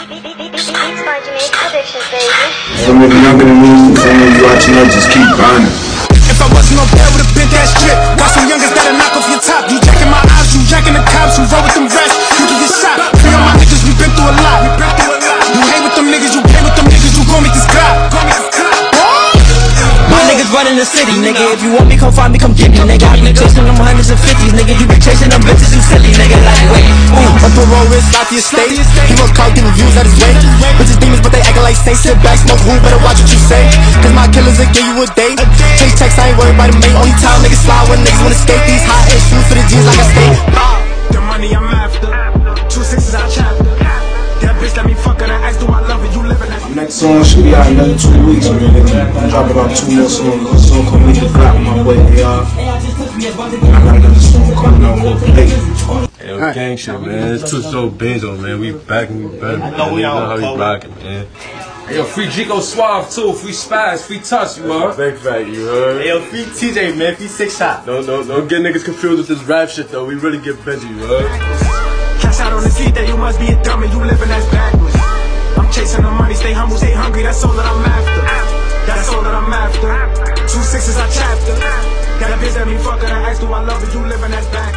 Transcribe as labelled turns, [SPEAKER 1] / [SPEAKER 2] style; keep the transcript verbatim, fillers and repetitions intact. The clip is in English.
[SPEAKER 1] Beats by Jamaica Productions, baby.
[SPEAKER 2] Some nigga younger than me, some niggas watching us, just keep grinding.
[SPEAKER 3] If I wasn't no bad with a big ass drip, got some youngers that'll knock off your top. You jacking my eyes, you jacking the cops, you roll with them rest, you can get shot. Free on my niggas, we been through a lot. We been through a lot. You hate with them niggas, you play with them niggas, you gon' make this clout.
[SPEAKER 4] My niggas running the city, nigga. If you want me, come find me, come get me, nigga. I be chasing them hundreds and fifties, nigga. You be chasing them bitches, you silly, nigga. Like, wait,
[SPEAKER 3] ooh, a parole risk out the estate. He most caught giving views at his way. Bitches demons, but they acting like saints. Sit back, smoke weed, better watch what you say. Cause my killers will give you a date. Chase checks, I ain't worried about the mate. Only time niggas slide when niggas wanna skate. These high ass shoes for the jeans like I skate. The money I'm after, two sixes I chapter. That bitch let me fuck her, I asked do I love her, you living that.
[SPEAKER 2] Next song should be out in another two weeks, man. I'm dropping about two more songs. A song called Make It Clap with my boy A R. I got another song coming out called Play.
[SPEAKER 5] Hey, yo, gang shit, man. It's Two So Benzo, man. We back and we better. I know we know how we rockin', man.
[SPEAKER 6] Hey, yo, free Jico Suave too, free Spaz, free Touch, you heard?
[SPEAKER 5] Big fact, you heard?
[SPEAKER 7] Hey, yo, free T J, man, free Six Shot.
[SPEAKER 5] Don't, don't, don't get niggas confused with this rap shit, though. We really get Benji, you heard?
[SPEAKER 3] Cash out on the seat that you must be a dummy, you living as backwards. I'm chasing the money, stay humble, stay hungry, that's all that I'm after. That's all that I'm after. Two sixes I chapter. Got a bitch that me fucking, I asked do I love her, you living as backwards.